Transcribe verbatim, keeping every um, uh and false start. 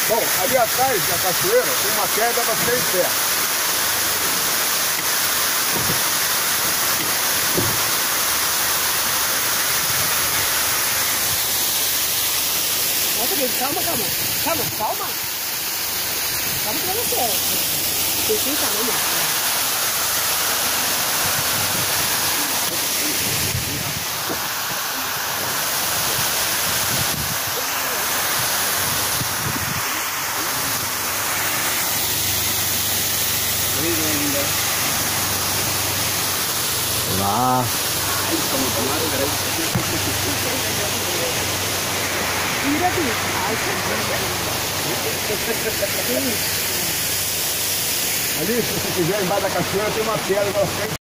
Bom, ali atrás da cachoeira tem uma pedra para ficar em pé. Nossa, gente, calma, calma. Calma, calma. Calma que vai dar certo. Tem calma. Lá. Tira aqui. Ali, se você quiser, embaixo da cachoeira tem uma pedra para ficar em pé.